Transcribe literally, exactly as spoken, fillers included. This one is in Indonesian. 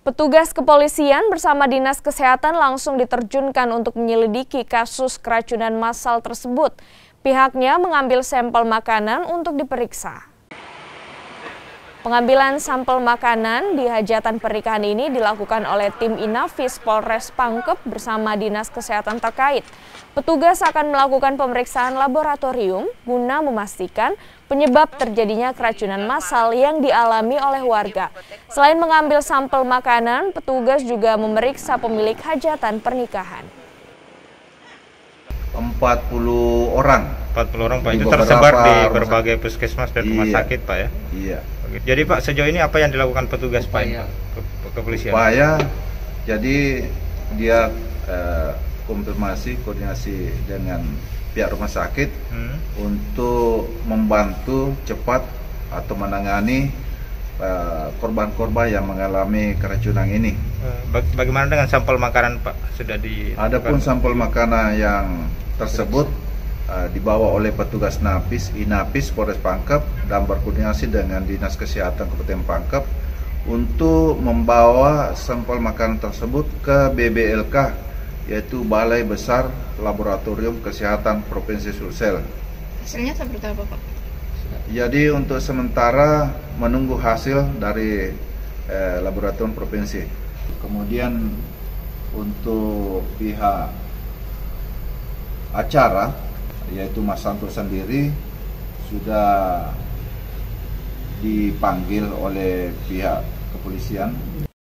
Petugas kepolisian bersama Dinas Kesehatan langsung diterjunkan untuk menyelidiki kasus keracunan massal tersebut. Pihaknya mengambil sampel makanan untuk diperiksa. Pengambilan sampel makanan di hajatan pernikahan ini dilakukan oleh tim Inafis Polres Pangkep bersama Dinas Kesehatan terkait. Petugas akan melakukan pemeriksaan laboratorium guna memastikan penyebab terjadinya keracunan massal yang dialami oleh warga. Selain mengambil sampel makanan, petugas juga memeriksa pemilik hajatan pernikahan. empat puluh orang. empat puluh orang Pak, Di itu tersebar di rumah berbagai puskesmas dan rumah Iya. sakit Pak ya? Iya. Jadi Pak, sejauh ini apa yang dilakukan petugas Pak Upaya. ke, kepolisian? Upaya, jadi dia eh, konfirmasi, koordinasi dengan pihak rumah sakit Hmm. untuk membantu cepat atau menangani eh, korban-korban yang mengalami keracunan ini. Eh, Baga- Bagaimana dengan sampel makanan Pak? Sudah di Adapun sampel makanan yang tersebut uh, dibawa oleh petugas Napis, Inapis Polres Pangkep dan berkoordinasi dengan Dinas Kesehatan Kabupaten Pangkep untuk membawa sampel makanan tersebut ke B B L K, yaitu Balai Besar Laboratorium Kesehatan Provinsi Sulsel. Hasilnya seperti apa Pak? Jadi untuk sementara menunggu hasil dari eh, laboratorium provinsi. Kemudian untuk pihak acara, yaitu Mas Santo sendiri sudah dipanggil oleh pihak kepolisian.